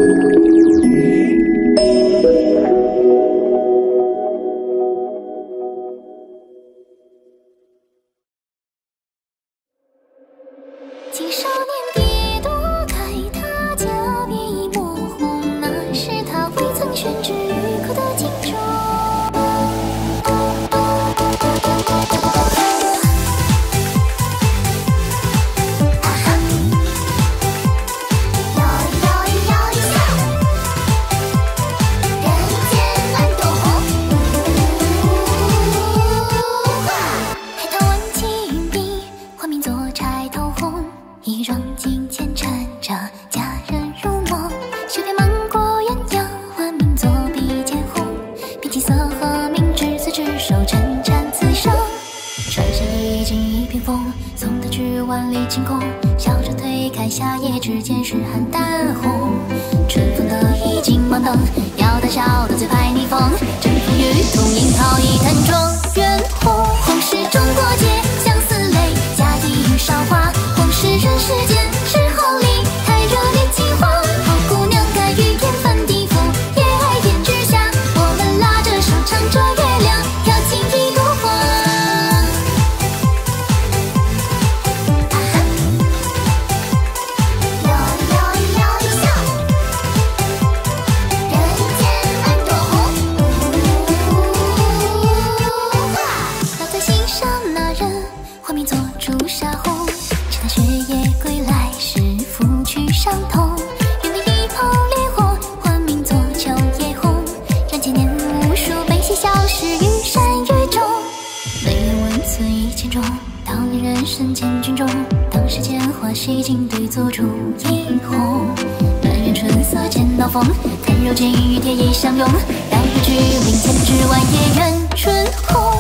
夏夜之间是邯郸红，春风得意金芒灯，要大小的嘴拍逆风，征服与同樱桃一坛状元红。红是中国结，相思泪，嫁衣与韶华。红是人世间是好礼，太热烈情话。好姑娘该与天翻地覆，也爱胭脂下。我们拉着手唱着月亮，飘进一朵花。 伤痛，愿你一炮烈火，换名作秋叶红。让千年无数悲喜消失于山雨中。泪眼温存一千种，当恋人身千军中。当世间花洗尽，对坐烛映红。满园春色见刀锋，看柔情与铁意相拥。让一句灵前之外，也愿春红。